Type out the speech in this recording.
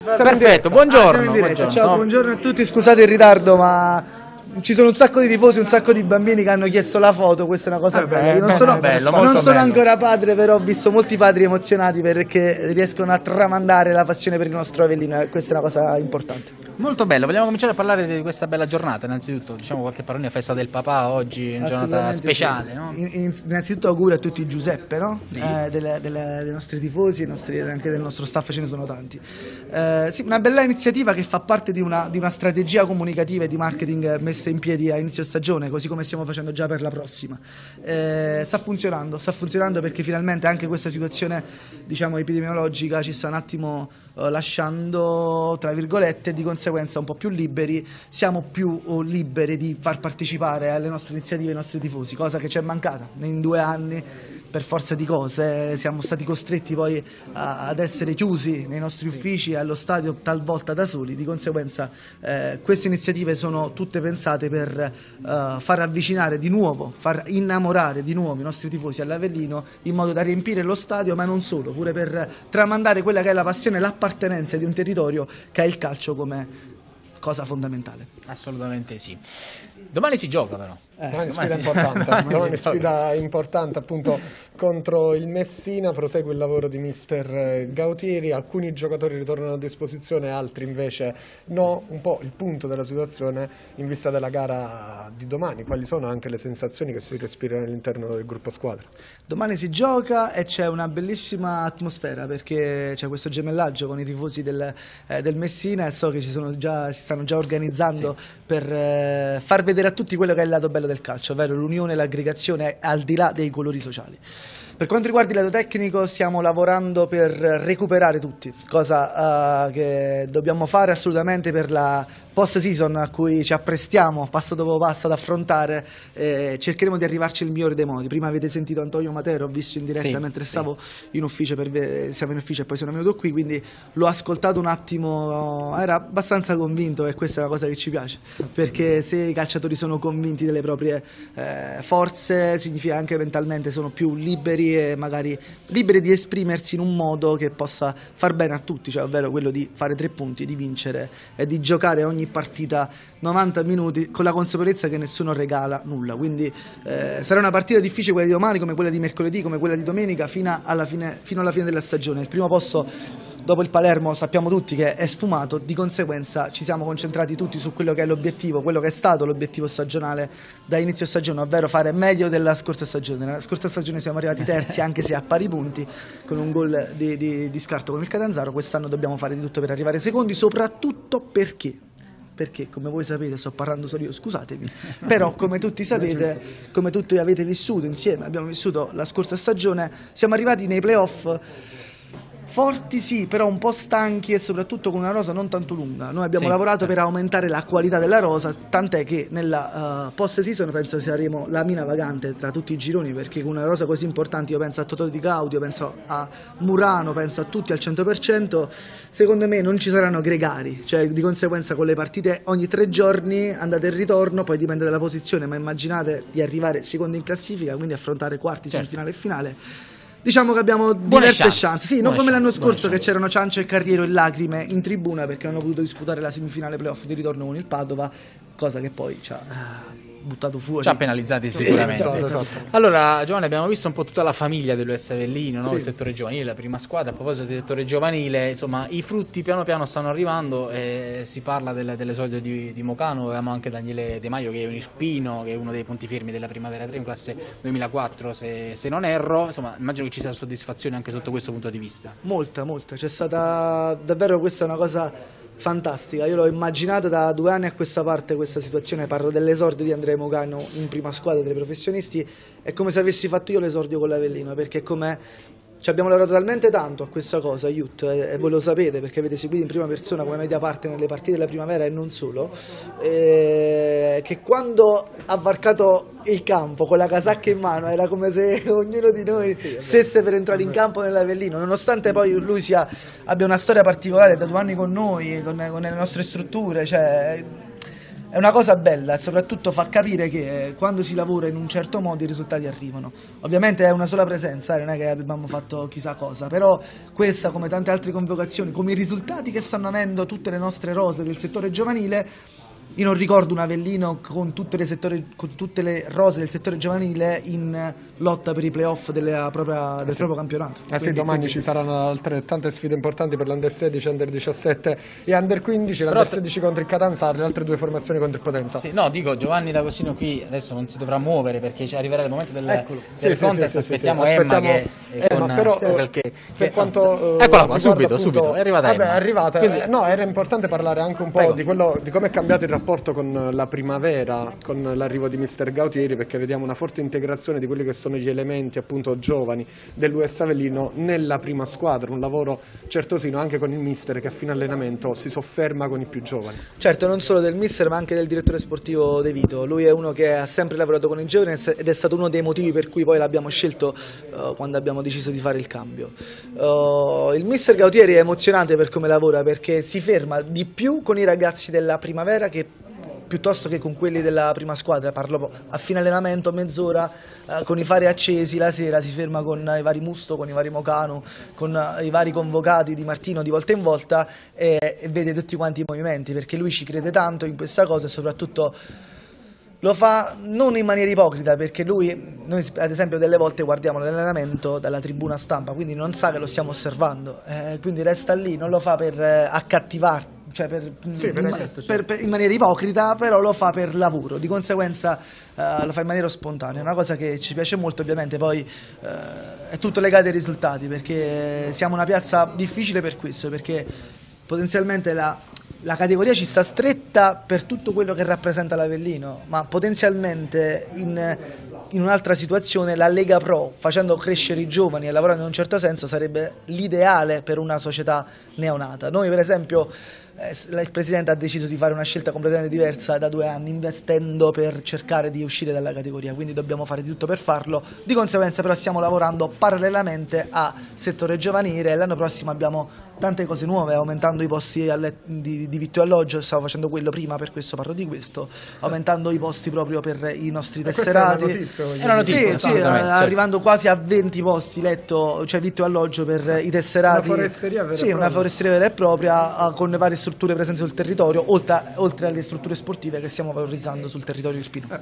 Perfetto, buongiorno. Ciao, buongiorno a tutti, scusate il ritardo, ma ci sono un sacco di tifosi, un sacco di bambini che hanno chiesto la foto, questa è una cosa bella. Io non sono ancora padre, però ho visto molti padri emozionati perché riescono a tramandare la passione per il nostro Avellino e questa è una cosa importante. Molto bello, vogliamo cominciare a parlare di questa bella giornata, innanzitutto, diciamo qualche parolina, festa del papà oggi, una giornata speciale, sì. No? Innanzitutto auguri a tutti Giuseppe, no? Sì. Dei nostri tifosi, anche del nostro staff ce ne sono tanti. Sì, una bella iniziativa che fa parte di una strategia comunicativa e di marketing messa in piedi a inizio stagione, così come stiamo facendo già per la prossima. Sta funzionando perché finalmente anche questa situazione, diciamo, epidemiologica ci sta un attimo lasciando, tra virgolette, di conseguenza un po' più liberi, siamo più liberi di far partecipare alle nostre iniziative i nostri tifosi, cosa che ci è mancata in 2 anni. Per forza di cose siamo stati costretti poi ad essere chiusi nei nostri uffici e allo stadio talvolta da soli, di conseguenza queste iniziative sono tutte pensate per far avvicinare di nuovo, far innamorare di nuovo i nostri tifosi all'Avellino in modo da riempire lo stadio, ma non solo, pure per tramandare quella che è la passione e l'appartenenza di un territorio che ha il calcio come cosa fondamentale. Assolutamente sì. Domani si gioca però. Domani sfida importante appunto contro il Messina, prosegue il lavoro di mister Gautieri, alcuni giocatori ritornano a disposizione, altri invece no, un po' il punto della situazione in vista della gara di domani. Quali sono anche le sensazioni che si respirano all'interno del gruppo squadra? Domani si gioca e c'è una bellissima atmosfera perché c'è questo gemellaggio con i tifosi del Messina e so che si stanno già organizzando per far vedere a tutti quello che è il lato bello del calcio, ovvero l'unione e l'aggregazione al di là dei colori sociali. Per quanto riguarda il lato tecnico stiamo lavorando per recuperare tutti, cosa che dobbiamo fare assolutamente per la post-season a cui ci apprestiamo passo dopo passo ad affrontare, cercheremo di arrivarci nel migliore dei modi. Prima avete sentito Antonio Matera, ho visto in diretta mentre stavo in ufficio, siamo in ufficio e poi sono venuto qui, quindi l'ho ascoltato un attimo, era abbastanza convinto e questa è una cosa che ci piace, perché se i calciatori sono convinti delle proprie forze significa anche mentalmente sono più liberi e magari liberi di esprimersi in un modo che possa far bene a tutti, cioè ovvero quello di fare 3 punti, di vincere e di giocare ogni partita 90 minuti con la consapevolezza che nessuno regala nulla, quindi sarà una partita difficile quella di domani, come quella di mercoledì, come quella di domenica, fino alla fine della stagione. Il primo posto dopo il Palermo sappiamo tutti che è sfumato, di conseguenza ci siamo concentrati tutti su quello che è l'obiettivo, quello che è stato l'obiettivo stagionale da inizio stagione, ovvero fare meglio della scorsa stagione. Nella scorsa stagione siamo arrivati terzi anche se a pari punti con un gol di scarto con il Catanzaro, quest'anno dobbiamo fare di tutto per arrivare secondi, soprattutto perché come voi sapete, sto parlando solo io, scusatemi, però come tutti sapete, come tutti avete vissuto insieme, abbiamo vissuto la scorsa stagione, siamo arrivati nei playoff forti sì, però un po' stanchi e soprattutto con una rosa non tanto lunga. Noi abbiamo lavorato per aumentare la qualità della rosa, tant'è che nella post-season penso saremo la mina vagante tra tutti i gironi, perché con una rosa così importante, io penso a Totò Di Gaudio, penso a Murano, penso a tutti al 100%, secondo me non ci saranno gregari, cioè di conseguenza con le partite ogni 3 giorni, andate e ritorno, poi dipende dalla posizione, ma immaginate di arrivare secondo in classifica, quindi affrontare quarti, semifinale e finale. Diciamo che abbiamo diverse chance, sì, non come l'anno scorso che c'erano Ciancio e Carriero e lacrime in tribuna perché non hanno potuto disputare la semifinale playoff di ritorno con il Padova, cosa che poi ci ha buttato fuori. Ci ha penalizzati sicuramente. Esatto. Allora Giovanni, abbiamo visto un po' tutta la famiglia dell'US Avellino, no? Il settore giovanile, la prima squadra. A proposito del settore giovanile, insomma i frutti piano piano stanno arrivando, si parla dell'esordio di Mocano, avevamo anche Daniele De Maio che è un irpino, che è uno dei punti fermi della Primavera 3 in classe 2004 se non erro, insomma immagino che ci sia soddisfazione anche sotto questo punto di vista. Molta, c'è stata davvero, questa è una cosa fantastica, io l'ho immaginata da 2 anni a questa parte questa situazione, parlo dell'esordio di Andrea Mocano in prima squadra dei professionisti, è come se avessi fatto io l'esordio con l'Avellino, perché ci abbiamo lavorato talmente tanto a questa cosa, Youth, e voi lo sapete perché avete seguito in prima persona come media parte nelle partite della primavera e non solo, che quando ha varcato il campo con la casacca in mano era come se ognuno di noi stesse per entrare in campo nell'Avellino, nonostante poi lui abbia una storia particolare da 2 anni con noi, con le nostre strutture, cioè è una cosa bella e soprattutto fa capire che quando si lavora in un certo modo i risultati arrivano. Ovviamente è una sola presenza, non è che abbiamo fatto chissà cosa, però questa, come tante altre convocazioni, come i risultati che stanno avendo tutte le nostre rose del settore giovanile, io non ricordo un Avellino con tutte le rose del settore giovanile in lotta per i playoff del proprio campionato. Sì, domani ci saranno altrettante sfide importanti per l'Under 16, Under 17 e Under 15, l'Under 16 contro il Catanzaro, le altre due formazioni contro il Potenza. Sì, no, dico, Giovanni D'Agostino qui adesso non si dovrà muovere perché arriverà il momento del contest, aspettiamo Emma che però per quanto eccola qua, subito, è arrivata Emma. È arrivata. Quindi, no, era importante parlare anche un po' di come è cambiato il rapporto con la primavera, con l'arrivo di Mister Gautieri, perché vediamo una forte integrazione di quelli che sono gli elementi appunto giovani dell'US Avellino nella prima squadra, un lavoro certosino anche con il mister che a fine allenamento si sofferma con i più giovani. Certo, non solo del mister ma anche del direttore sportivo De Vito, lui è uno che ha sempre lavorato con i giovani ed è stato uno dei motivi per cui poi l'abbiamo scelto quando abbiamo deciso di fare il cambio. Il mister Gautieri è emozionante per come lavora, perché si ferma di più con i ragazzi della primavera piuttosto che con quelli della prima squadra. Parlo a fine allenamento, mezz'ora, con i fari accesi, la sera si ferma con i vari Musto, con i vari Mocano, con i vari convocati di Martino di volta in volta e vede tutti quanti i movimenti, perché lui ci crede tanto in questa cosa e soprattutto lo fa non in maniera ipocrita, perché noi ad esempio delle volte guardiamo l'allenamento dalla tribuna stampa, quindi non sa che lo stiamo osservando, quindi resta lì, non lo fa per accattivarti, cioè in maniera ipocrita, però lo fa per lavoro, di conseguenza lo fa in maniera spontanea, è una cosa che ci piace molto. Ovviamente poi è tutto legato ai risultati, perché siamo una piazza difficile per questo, perché potenzialmente la categoria ci sta stretta per tutto quello che rappresenta l'Avellino, ma potenzialmente in un'altra situazione la Lega Pro, facendo crescere i giovani e lavorando in un certo senso, sarebbe l'ideale per una società neonata. Noi per esempio il Presidente ha deciso di fare una scelta completamente diversa da 2 anni, investendo per cercare di uscire dalla categoria, quindi dobbiamo fare di tutto per farlo. Di conseguenza però stiamo lavorando parallelamente a settore giovanile e l'anno prossimo abbiamo tante cose nuove, aumentando i posti di vitto e alloggio, stavo facendo quello prima, per questo parlo di questo, aumentando i posti proprio per i nostri tesserati. È una notizia, sì, arrivando quasi a 20 posti letto, cioè vitto e alloggio per i tesserati. Una foresteria vera e propria. Una foresteria vera e propria, con le varie strutture presenti sul territorio, oltre alle strutture sportive che stiamo valorizzando sul territorio irpino.